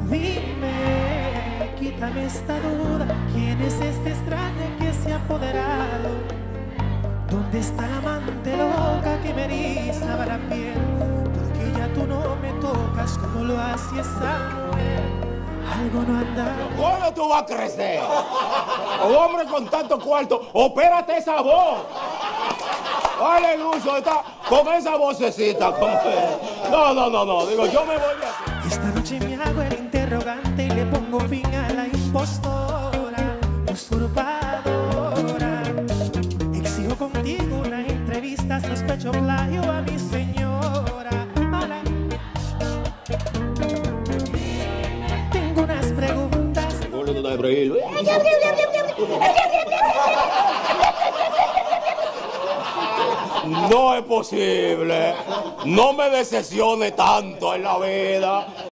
Dime, quítame esta duda, ¿quién es este extraño que se ha apoderado? ¿Dónde está la amante loca que me eriza la piel? Porque ya tú no me tocas como lo hacía esa mujer. Algo no anda. ¿Cuándo tú vas a crecer? Hombre con tanto cuarto, opérate esa voz. Vale, Lucho, está con esa vocecita. No, digo, yo me voy de aquí. Esta noche me hago el interrogante y le pongo fin a la impostora, usurpadora. Exijo contigo una entrevista, sospecho plagio a mi señora. Hola. Tengo unas preguntas. No es posible. No me decepcione tanto en la vida.